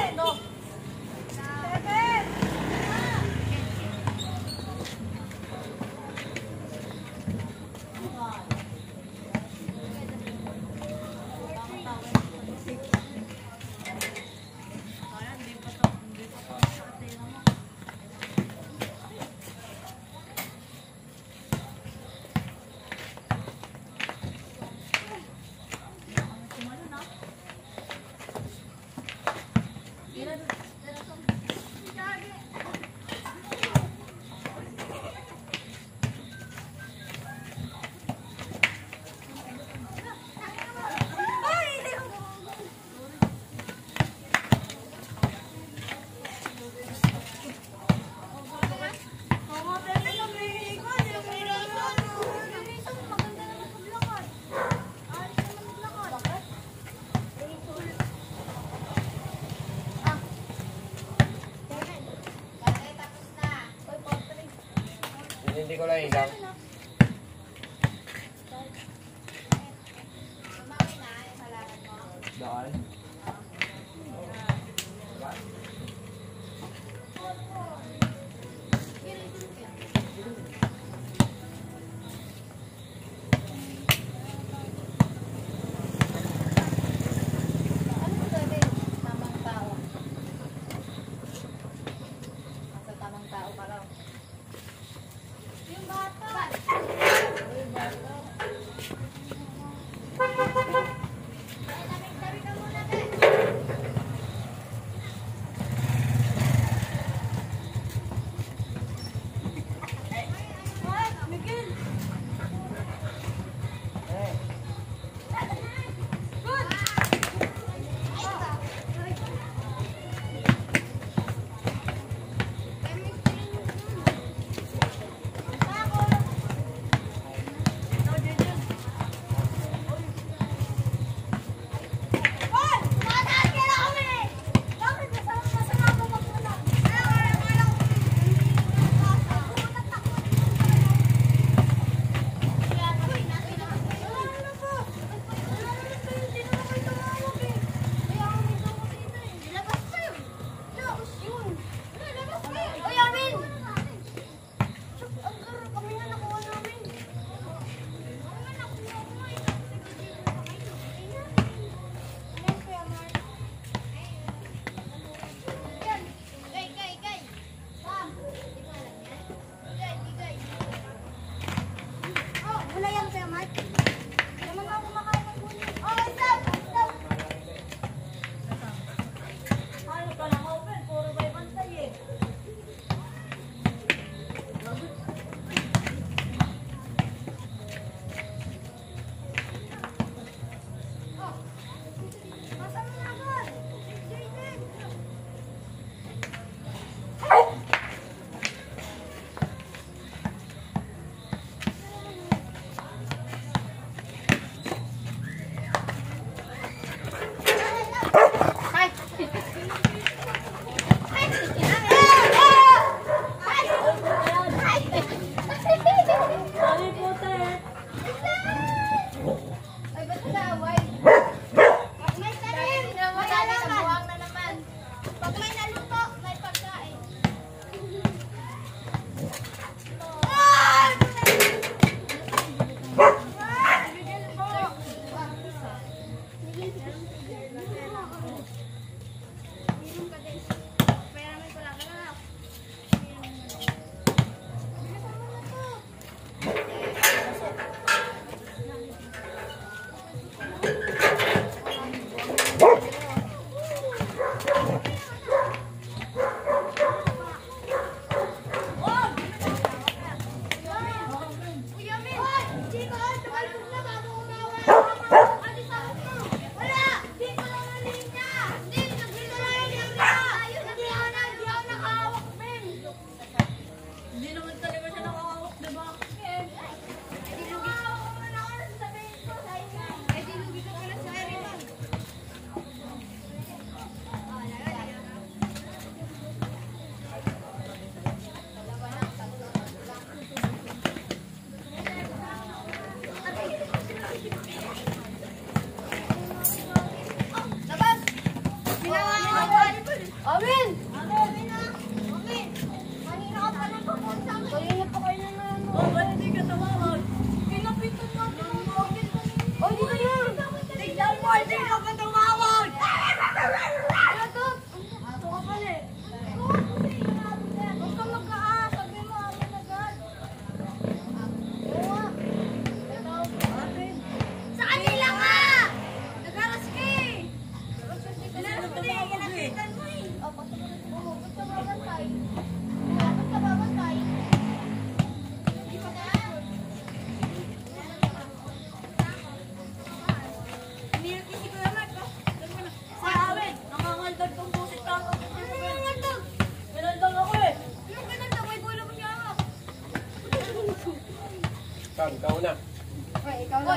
Hindi ko lang ilaw. Daan. Amin! Amin na! Amin! Kanina ka pa nang pupunta sa amin. Kanina pa kayo na naman. Oh, ba't hindi ka tumawag? Pinapitan natin ang bakit kanina. Oh, dito yun! Tignan mo, hindi ka pa tumawag! Ano to? Ito ka pala eh. Huwag ka magkaa. Sabi mo, amin agad. Oo nga. Sa kanila ka! Nagaras ka eh! Nagaras ka eh! Kinapitan mo eh! O, patuloy mo. Ba't ka babantay? Ba't ka babantay? Hindi pa na. Nilakisi ko naman. Sa amin, nangangaldag tong busit ka. Ano nangangaldag? Pinaldang ako eh. Anong ganagdag? May bola mo siya. Ikaw na. Ikaw na.